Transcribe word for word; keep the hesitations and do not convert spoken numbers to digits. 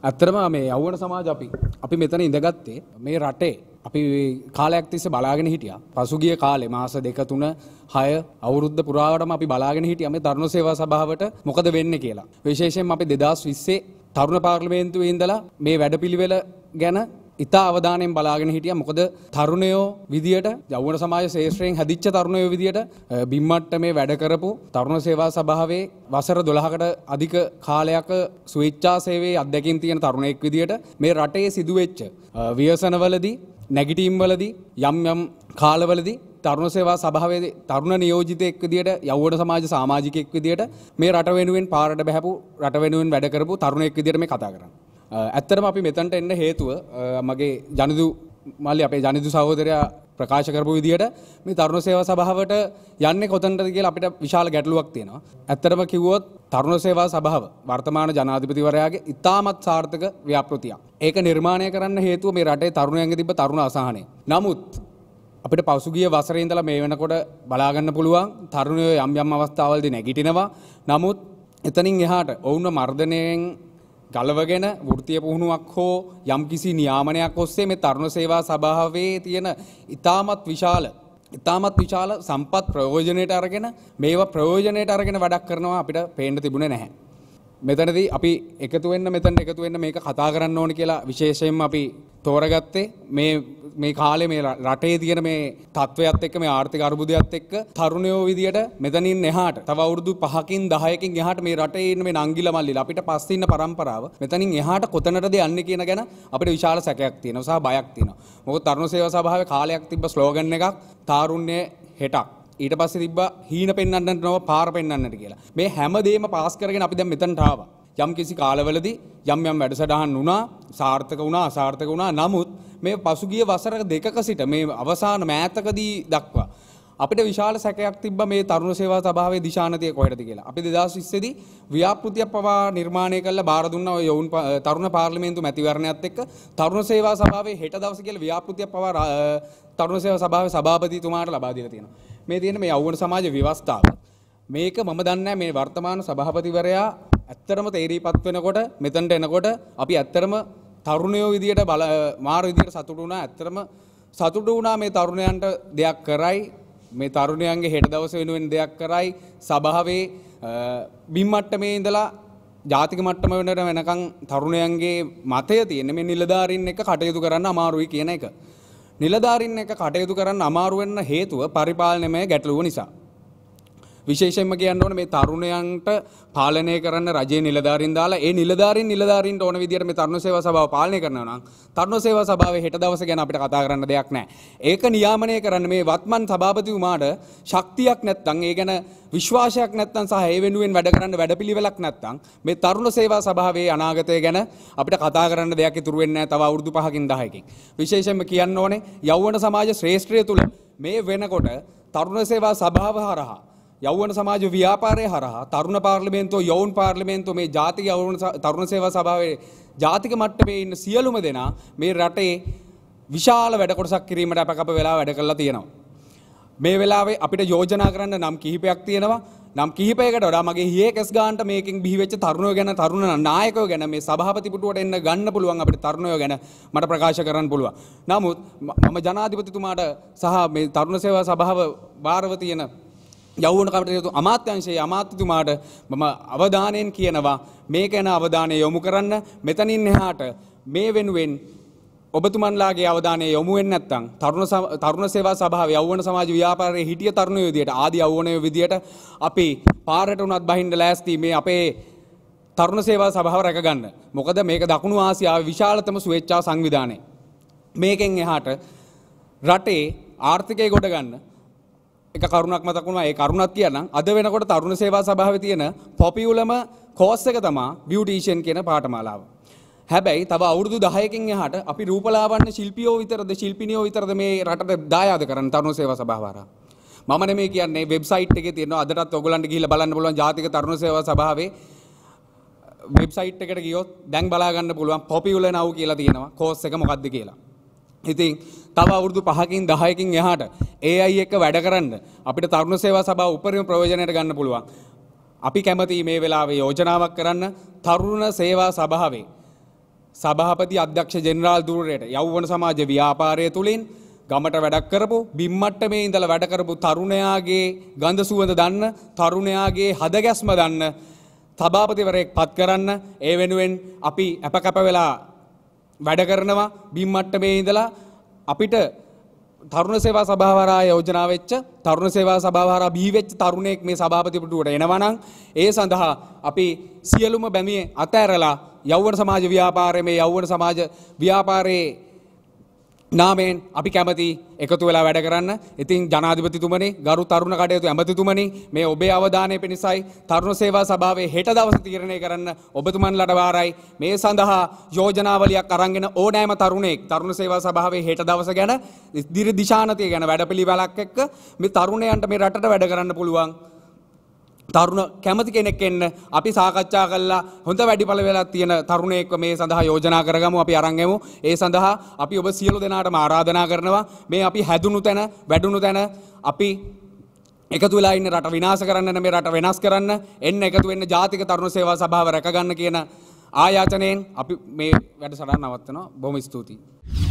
ඇත්තටම මේ යෞවන සමාජ අපි අපි මෙතන ඉඳගත්තේ මේ රටේ අපි කාලයක් තිස්සේ බලාගෙන හිටියා. පසුගිය කාලේ මාස දෙක තුන හය අවුරුද්ද පුරාවටම අපි බලාගෙන හිටියා මේ තරුණ සේවා සභාවට මොකද වෙන්නේ කියලා. විශේෂයෙන්ම අපි දෙදාස් විස්සේ තරුණ පාර්ලිමේන්තුවේ ඉඳලා මේ වැඩපිළිවෙල ගැන ඉතා අවධානයෙන් බලාගෙන හිටියා. මොකද තරුණයෝ විදියට යෞවන සමාජ ශාස්ත්‍රයෙන් හැදිච්ච තරුණයෝ විදියට බිම්මට්ටමේ වැඩ කරපු තරුණ සේවා සභාවේ වසර දොළහකට අධික කාලයක ස්වේච්ඡා සේවයේ අත්දැකීම් තියෙන තරුණයෙක් විදියට මේ රටේ සිදුවෙච්ච ව්‍යසනවලදී නැගිටීම් වලදී යම් යම් කාලවලදී තරුණ සේවා සභාවේ තරුණ නියෝජිතයෙක් විදියට යෞවන සමාජ සමාජිකයෙක් විදියට මේ රට වෙනුවෙන් පාරට බහැපු රට වෙනුවෙන් වැඩ කරපු තරුණයෙක් විදියට මේ කතා කරන්නේ. ඇත්තටම අපි මෙතනට එන්න හේතුව මගේ ජනිදු මල්ලි අපේ ජනිදු සහෝදරයා ප්‍රකාශ කරපු විදියට මේ තරුණ සේවා සභාවට යන්නේ කොතනටද කියලා අපිට විශාල ගැටලුවක් තියෙනවා. ඇත්තටම කිව්වොත් තරුණ සේවා සභාව වර්තමාන ජනාධිපතිවරයාගේ ඉතාමත් සාර්ථක ව්‍යාපෘතියක්. ඒක නිර්මාණය කරන්න හේතුව මේ රටේ තරුණයන්ගේ තිබ්බ තරුණ අසහනය. නමුත් අපිට පසුගිය වසරේ ඉඳලා මේ වෙනකොට බලා ගන්න පුළුවන් තරුණයෝ යම් යම් අවස්ථාවලදී නැගිටිනවා. නමුත් එතනින් එහාට ඔවුන්ව මර්ධනයෙන් ගලවගෙන වෘත්තීය පුහුණුවක් හෝ යම්කිසි නියාමනයක් ඔස්සේ මේ තරුණ සේවා සභාවේ තියෙන ඉතාමත් විශාල ඉතාමත් විශාල සම්පත් ප්‍රයෝජනයට අරගෙන මේවා ප්‍රයෝජනයට අරගෙන වැඩක් කරනවා අපිට පේන්න තිබුණේ නැහැ. මෙතනදී අපි එකතු වෙන්න මෙතන එකතු වෙන්න මේක කතා කරන්න ඕනේ කියලා විශේෂයෙන්ම අපි තෝරගත්තේ මේ මේ කාලේ මේ රටේ තියෙන මේ තත්වයක් එක්ක මේ ආර්ථික අර්බුදයත් එක්ක තරුණයෝ විදියට මෙතනින් එහාට තව අවුරුදු පහකින් දහයකින් එහාට මේ රටේ ඉන්න මේ නංගිලා මල්ලිලා අපිට පස්සේ ඉන්න පරම්පරාව මෙතනින් එහාට කොතනටද යන්නේ කියන ගැන අපිට විශාල සැකයක් තියෙනවා සහ බයක් තියෙනවා. මොකද තරුණ සේවා සභාවේ කාලයක් තිබ්බ ස්ලෝගන් එකක් තාරුණ්‍ය හෙටක්. ඊට පස්සේ තිබ්බා හීන පෙන්වන්නට නොව පාර පෙන්වන්නට කියලා. මේ හැමදේම පාස් කරගෙන අපි දැන් මෙතනට ආවා. යම් කිසි කාලවලදී යම් යම් වැඩසටහන් වුණා, සාර්ථක වුණා, අසාර්ථක වුණා. නමුත් මේ පසුගිය වසර දෙකක සිට මේ අවසාන මෑතකදී දක්වා අපිට විශාල සැකයක් තිබ්බා මේ තරුණ සේවා සභාවේ දිශානතිය කොහෙටද කියලා. අපි දෙදාස් විස්සේ දී ව්‍යාපෘතියක් පවා නිර්මාණය කළා බාර දුන්නා ඔය යොවුන් තරුණ පාර්ලිමේන්තු මැතිවරණයත් එක්ක තරුණ සේවා සභාවේ හෙට දවසේ කියලා ව්‍යාපෘතියක් පවා තරුණ සේවා සභාවේ සභාපතිතුමාට ලබා දීලා තියෙනවා. මේ තියෙන මේ යෞවන සමාජ ව්‍යවස්ථාව මේක මම දන්නේ මේ වර්තමාන සභාපතිවරයා ඇත්තටම තේරීපත් වෙනකොට මෙතනට එනකොට අපි ඇත්තටම තරුණයෝ විදියට බල මාර විදියට සතුටු වුණා. ඇත්තටම සතුටු වුණා මේ තරුණයන්ට දෙයක් කරයි මේ තරුණයන්ගේ හෙට දවස වෙනුවෙන් දෙයක් කරයි සභාවේ බිම් මට්ටමේ ඉඳලා ජාතික මට්ටම වෙනට වෙනකන් තරුණයන්ගේ මතය තියෙන මේ නිලධාරීන් එක්ක කටයුතු කරන්න අමාරුයි කියන එක. නිලධාරීන් එක්ක කටයුතු කරන්න අමාරු වෙන්න හේතුව පරිපාලනමය ගැටලුව නිසා. විශේෂයෙන්ම කියන්න ඕනේ මේ තරුණයන්ට පාලනය කරන්න රජයේ නිලධාරීන් දාලා ඒ නිලධාරීන් නිලධාරීන්ට ඕන විදියට මේ තරුණ සේවා සභාව පාලනය කරනවා නම් තරුණ සේවා සභාවේ හෙට දවස ගැන අපිට කතා කරන්න දෙයක් නැහැ. ඒක නියාමනය කරන්න මේ වත්මන් සභාපතිතුමාට ශක්තියක් නැත්නම් ඒ ගැන විශ්වාසයක් නැත්නම් සහ ඒ වෙනුවෙන් වැඩ කරන්න වැඩපිළිවෙලක් නැත්නම් මේ තරුණ සේවා සභාවේ අනාගතය ගැන අපිට කතා කරන්න දෙයක් ඉතුරු වෙන්නේ නැහැ තව අවුරුදු පහකින් දහයකින්. විශේෂයෙන්ම කියන්න ඕනේ යෞවන සමාජ ශ්‍රේෂ්ඨය තුල මේ වෙනකොට තරුණ සේවා සභාව හරහා යෞවන සමාජ ව්‍යාපාරය හරහා තරුණ පාර්ලිමේන්තුව යෞවන පාර්ලිමේන්තුව මේ ජාතික යෞවන තරුණ සේවා සභාවේ ජාතික මට්ටමේ ඉන්න සියලුම දෙනා මේ රටේ විශාල වැඩ කොටසක් කිරීමට අපකප වෙලා වැඩ කරලා තියෙනවා. මේ වෙලාවේ අපිට යෝජනා කරන්න නම් කිහිපයක් තියෙනවා. නම් කිහිපයකට වඩා මගේ හියේ කෙස් ගන්නට මේකෙන් බිහි වෙච්ච තරුණයෝ ගැන තරුණ නායකයෝ ගැන මේ සභාපති පුටුවට එන්න ගන්න පුළුවන් අපිට තරුණයෝ ගැන මට ප්‍රකාශ කරන්න පුළුවන්. නමුත් මම ජනාධිපතිතුමාට සහ මේ තරුණ සේවා සභාව භාරව තියෙන යෞවන කටයුතු අමාත්‍යාංශයේ අමාත්‍යතුමාට මම අවධානයෙන් කියනවා මේ ගැන අවධානය යොමු කරන්න. මෙතනින් එහාට මේ වෙනුවෙන් ඔබතුමන්ලාගේ අවධානය යොමු වෙන්නේ නැත්නම් තරුණ තරුණ සේවා සභාවේ යෞවන සමාජ ව්‍යාපාරයේ හිටිය තරුණයෝ විදියට ආදි යෞවනයෝ විදියට අපි පාරට උනත් බහින්න ලෑස්ති මේ අපේ තරුණ සේවා සභාව රැකගන්න. මොකද මේක දකුණු ආසියාවේ විශාලතම ස්වේච්ඡා සංවිධානය. මේකෙන් එහාට රටේ ආර්ථිකය ගොඩ ගන්න එක කරුණක් මතක් වුණා. ඒ කරුණක් කියනනම් අද වෙනකොට තරුණ සේවා සභාවේ තියෙන පොපියුලම කෝස් එක තමයි බියුටිෂියන් කියන පාඨමාලාව. හැබැයි තව අවුරුදු දහයකින් එහාට අපි රූපලාවන්‍ය ශිල්පියෝ විතරද ශිල්පිනියෝ විතරද මේ රටට දායාද කරන්න තරුණ සේවා සභාව හරහා. මම නෙමෙයි කියන්නේ වෙබ්සයිට් එකේ තියෙනවා අදටත් ඔයගොල්ලන්ට ගිහිල්ලා බලන්න පුළුවන් ජාතික තරුණ සේවා සභාවේ වෙබ්සයිට් එකට ගියොත් දැන් බලා ගන්න පුළුවන් පොපියුලර් නව් කියලා තියෙනවා කෝස් එක මොකක්ද කියලා. ඉතින් තව අවුරුදු පහකින් දහයකින් එහාට ඒ අය එක්ක වැඩ කරන්න අපිට තරුණ සේවා සභාව උපරිම ප්‍රයෝජනයට ගන්න පුළුවන්. අපි කැමති මේ වෙලාවේ යෝජනාවක් කරන්න තරුණ සේවා සභාවේ සභාපති අධ්‍යක්ෂ ජෙනරාල් ධුරයට යෞවන සමාජ ව්‍යාපාරය තුලින් ගමට වැඩක් කරපු බිම්මට්ටමේ ඉඳලා වැඩ කරපු තරුණයාගේ ගඳ සුවඳ දන්න තරුණයාගේ හදගැස්ම දන්න සභාපතිවරයෙක් පත් කරන්න ඒ වෙනුවෙන් අපි අපකප වෙලා වැඩ කරනවා බිම්මට්ටමේ ඉඳලා අපිට තරුණ සේවා සභාව හරහා යෝජනා වෙච්ච තරුණ සේවා සභාව හරහා බිහි වෙච්ච තරුණයෙක් මේ සභාපති පුටුවට එනවා නම් ඒ සඳහා අපි සියලුම බැමිය අතෑරලා යෞවන සමාජ ව්‍යාපාරයේ මේ යෞවන සමාජ ව්‍යාපාරයේ නාමයෙන් අපි කැමති එකතු වෙලා වැඩ කරන්න. ඉතින් ජනාධිපතිතුමනි, ගරු තරුණ කටයුතු ඇමතිතුමනි, මේ ඔබේ අවධානය පිණිසයි තරුණ සේවා සභාවේ හෙට දවසේ තීරණය කරන්න ඔබතුමන්ලට වාරයි. මේ සඳහා යෝජනාවලියක් අරන්ගෙන ඕනෑම තරුණයෙක් තරුණ සේවා සභාවේ හෙට දවස ගැන ඉදිරි දිශානතිය ගැන වැඩපිළිවෙලක් එක්ක මේ තරුණයන්ට මේ රටට වැඩ කරන්න පුළුවන්. තරුණ කැමති කෙනෙක් එන්න අපි සාකච්ඡා කළා හොඳ වැඩිපළ වෙලා තියෙන තරුණයෙක්ව මේ සඳහා යෝජනා කරගමු අපි අරන් එමු. ඒ සඳහා අපි ඔබ සියලු දෙනාටම ආරාධනා කරනවා මේ අපි හැදුණු තැන වැඩුණු තැන අපි එකතු වෙලා ඉන්න රට විනාශ කරන්න මේ රට වෙනස් කරන්න එන්න එකතු වෙන්න ජාතික තරුණ සේවා සභාව රැකගන්න කියන ආයාචනයෙන් අපි මේ වැඩසටහන නවත්වනවා. බොහොම ස්තුතියි.